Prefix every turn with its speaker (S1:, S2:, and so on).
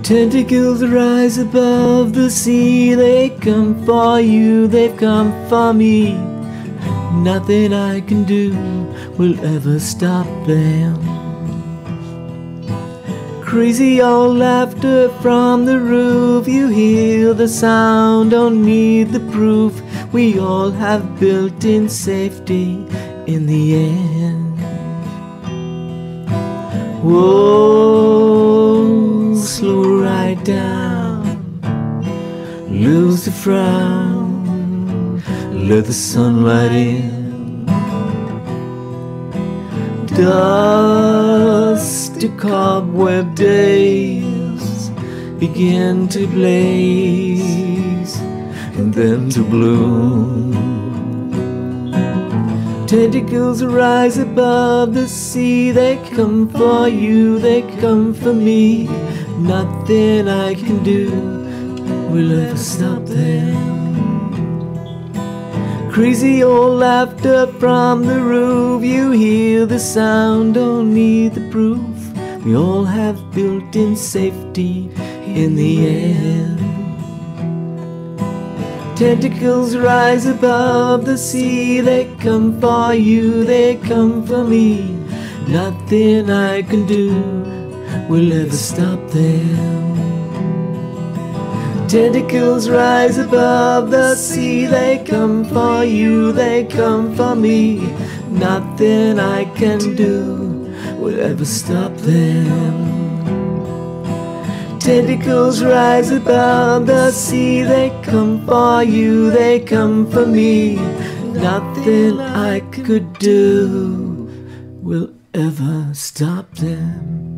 S1: Tentacles rise above the sea. They come for you, they've come for me. Nothing I can do will ever stop them. Crazy old laughter from the roof. You hear the sound, don't need the proof. We all have built-in safety in the end. Whoa, slow right down, lose the frown, let the sunlight in. Dusty cobweb days begin to blaze and then to bloom. Tentacles rise above the sea. They come for you, they come for me. Nothing I can do will ever stop them. Crazy old laughter from the roof. You hear the sound, don't need the proof. We all have built-in safety in the end. Tentacles rise above the sea. They come for you, they come for me. Nothing I can do will ever stop them. Tentacles rise above the sea. They come for you, they come for me. Nothing I can do will ever stop them. Tentacles rise above the sea. They come for you, they come for me. Nothing I could do will ever stop them.